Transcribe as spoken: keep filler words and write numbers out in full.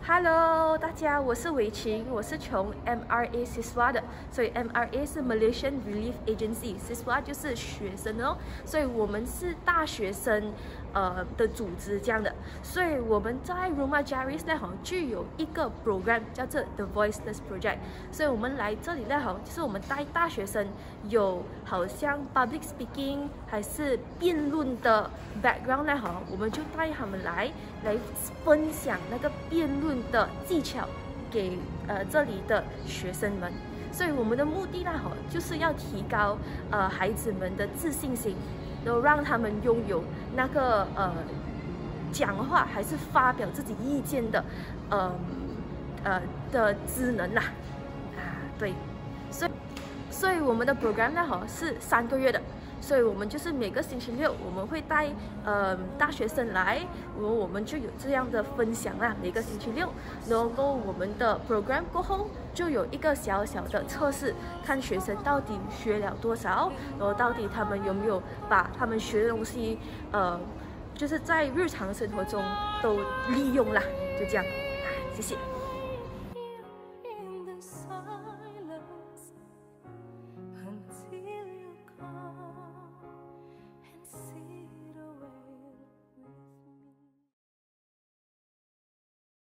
Hello， 大家，我是伟晴，我是从 M R A Siswa 的，所以 M R A 是 Malaysian Relief Agency，Siswa 就是学生哦，所以我们是大学生呃的组织这样的，所以我们在 Rumah Jaris 呢，好就有一个 program 叫做 The Voiceless Project， 所以我们来这里呢，好就是我们带大学生有好像 public speaking 还是辩论的 background 呢，好，我们就带他们来来分享那个辩论的技巧给呃这里的学生们，所以我们的目的呢，哈，就是要提高呃孩子们的自信心，然后让他们拥有那个呃讲话还是发表自己意见的呃呃的职能呐，啊对，所以所以我们的 program 呢，哈是三个月的。所以我们就是每个星期六我们会带呃大学生来，然后我们就有这样的分享啦，每个星期六，然后我们的 program 过后就有一个小小的测试，看学生到底学了多少，然后到底他们有没有把他们学的东西呃就是在日常生活中都利用啦，就这样，谢谢。